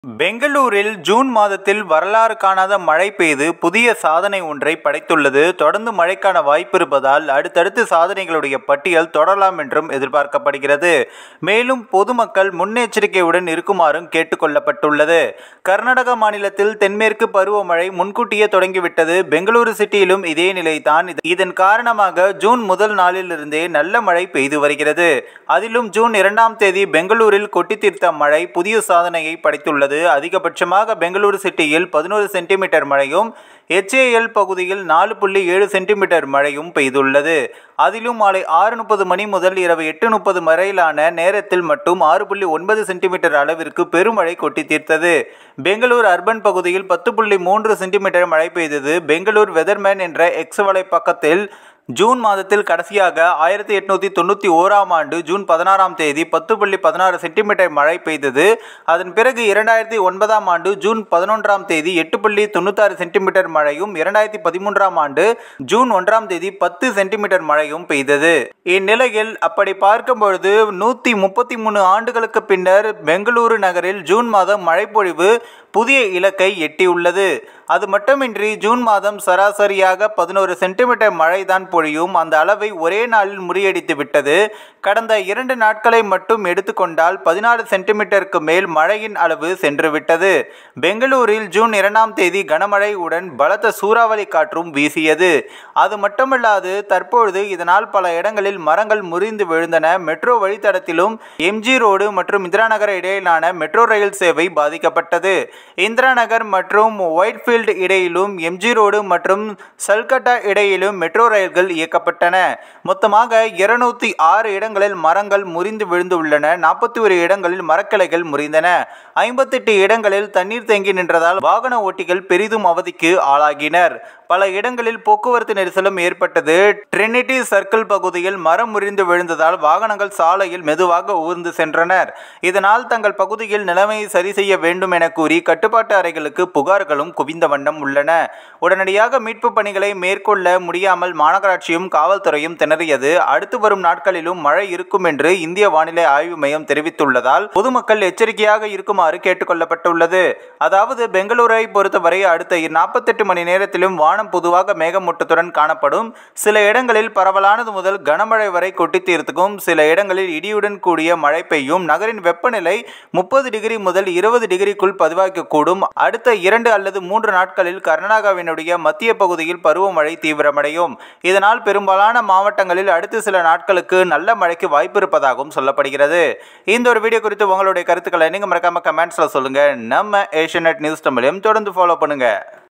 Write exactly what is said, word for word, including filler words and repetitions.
பெங்களூரில் ஜூன் மாதத்தில் வரலாறு காணாத மழை பெய்து புதிய சாதனை ஒன்றை படைத்துள்ளது. தொடர்ந்து மழைக்கான வாய்ப்பு இருப்பதால் அடுத்தடுத்து சாதனைகளுடைய பட்டியல் தொடரலாம் என்றும் எதிர்பார்க்கப்படுகிறது. மேலும் பொதுமக்கள் முன்னெச்சரிக்கையுடன் இருக்குமாறும் கேட்டுக்கொள்ளப்பட்டுள்ளது. கர்நாடக மாநிலத்தில் தென்மேற்கு பருவமழை முன்கூட்டியே தொடங்கிவிட்டது. பெங்களூரு சிட்டியிலும் இதே நிலைதான். இதன் காரணமாக ஜூன் முதல் நாளிலிருந்தே நல்ல மழை பெய்து வருகிறது. அதிலும் ஜூன் இரண்டாம் தேதி பெங்களூரில் கொட்டி தீர்த்த மழை புதிய சாதனையை படைத்துள்ளது. அதிகபட்சமாக பெங்களூரு சிட்டியில் பதினொரு சென்டிமீட்டர் மழையும் எச் ஏ எல் பகுதியில் நாலு புள்ளி ஏழு சென்டிமீட்டர் மழையும் பெய்துள்ளது. அதிலும் மாலை ஆறு முப்பது மணி முதல் இரவு எட்டு முப்பது வரையிலான நேரத்தில் மட்டும் ஆறு புள்ளி ஒன்பது சென்டிமீட்டர் அளவிற்கு பெருமழை கொட்டி தீர்த்தது. பெங்களூர் அர்பன் பகுதியில் பத்து புள்ளி மூன்று சென்டிமீட்டர் மழை பெய்தது. பெங்களூர் வெதர்மேன் என்ற எக்ஸ் வலை பக்கத்தில் ஜூன் மாதத்தில் கடைசியாக ஆயிரத்தி எட்நூத்தி தொண்ணூற்றி ஓராம் ஆண்டு ஜூன் பதினாறாம் தேதி பத்து புள்ளி பதினாறு சென்டிமீட்டர் மழை பெய்தது. அதன் பிறகு இரண்டாயிரத்தி ஒன்பதாம் ஆண்டு ஜூன் பதினொன்றாம் தேதி எட்டு புள்ளி தொண்ணூத்தாறு சென்டிமீட்டர் மழையும் இரண்டாயிரத்தி பதிமூன்றாம் ஆண்டு ஜூன் ஒன்றாம் தேதி பத்து சென்டிமீட்டர் மழையும் பெய்தது. இந்நிலையில் அப்படி பார்க்கும் பொழுது நூற்றி முப்பத்தி மூணு ஆண்டுகளுக்கு பின்னர் பெங்களூரு நகரில் ஜூன் மாதம் மழைப்பொழிவு புதிய இலக்கை எட்டியுள்ளது. அது மட்டுமின்றி ஜூன் மாதம் சராசரியாக பதினோரு சென்டிமீட்டர் மழை தான் பொழியும். அந்த அளவை ஒரே நாளில் முறியடித்து விட்டது. கடந்த இரண்டு நாட்களை மட்டும் எடுத்துக்கொண்டால் பதினாறு சென்டிமீட்டருக்கு மேல் மழையின் அளவு சென்றுவிட்டது. பெங்களூரில் ஜூன் இரண்டாம் தேதி கனமழையுடன் பலத்த சூறாவளி காற்றும் வீசியது. அது மட்டுமல்லாது தற்பொழுது இதனால் பல இடங்களில் மரங்கள் முறிந்து விழுந்தன. மெட்ரோ வழித்தடத்திலும் எம் ஜி ரோடு மற்றும் இந்திரா நகர் இடையிலான மெட்ரோ ரயில் சேவை பாதிக்கப்பட்டது. இந்திரா நகர் மற்றும் ஒயிட்ஃபீல்டு இடையிலும் எம் ஜி ரோடு மற்றும் சல்கட்டா இடையிலும் மெட்ரோ ரயில்கள் இயக்கப்பட்டன. மொத்தமாக இருநூத்தி ஆறு இடங்களில் மரங்கள் முறிந்து விழுந்துள்ளன. நாற்பத்தி ஒரு இடங்களில் மரக்கிளைகள் முறிந்தன. ஐம்பத்தி எட்டு இடங்களில் தண்ணீர் தேங்கி நின்றதால் வாகன ஓட்டிகள் பெரிதும் அவதிக்கு ஆளாகினர். பல இடங்களில் போக்குவரத்து நெரிசலும் ஏற்பட்டது. ட்ரினிட்டி சர்க்கிள் பகுதியில் மரம் முறிந்து விழுந்ததால் வாகனங்கள் சாலையில் மெதுவாக ஊர்ந்து சென்றனர். இதனால் தங்கள் பகுதியில் நிலைமையை சரி செய்ய வேண்டும் என கூறி கட்டுப்பாட்டு அறைகளுக்கு புகார்களும் குவிந்த வண்ணம் உள்ளன. உடனடியாக மீட்பு பணிகளை மேற்கொள்ள முடியாமல் மாநகராட்சியும் காவல்துறையும் திணறியது. அடுத்து வரும் நாட்களிலும் மழை இருக்கும் என்று இந்திய வானிலை ஆய்வு மையம் தெரிவித்துள்ளதால் பொதுமக்கள் எச்சரிக்கையாக இருக்குமாறு கேட்டுக்கொள்ளப்பட்டுள்ளது. அதாவது பெங்களூரை பொறுத்தவரை அடுத்த நாற்பத்தி எட்டு மணி நேரத்திலும் வானம் பொதுவாக மேகமூட்டத்துடன் காணப்படும். சில இடங்களில் பரவலானது முதல் கனமழை வரை கொட்டி தீர்த்துக்கும். சில இடங்களில் இடியுடன் கூடிய மழை பெய்யும். நகரின் வெப்பநிலை முப்பது டிகிரி முதல் இருபது டிகிரிக்குள் பதிவாகக்கூடும். அடுத்த இரண்டு அல்லது மூன்று நாட்களில் கர்நாடகாவினுடைய மத்திய பகுதியில் பருவமழை தீவிரமடையும். இதனால் பெரும்பாலான மாவட்டங்களில் அடுத்த சில நாட்களுக்கு நல்ல மழைக்கு வாய்ப்பு இருப்பதாகவும் சொல்லப்படுகிறது. இந்த ஒரு வீடியோ குறித்து உங்களுடைய கருத்துக்களை நீங்க மறக்காம கமெண்ட்ஸ்ல சொல்லுங்க. நம்ம ஏஷியநெட் நியூஸ் தமிழையும் தொடர்ந்து ஃபாலோ பண்ணுங்க.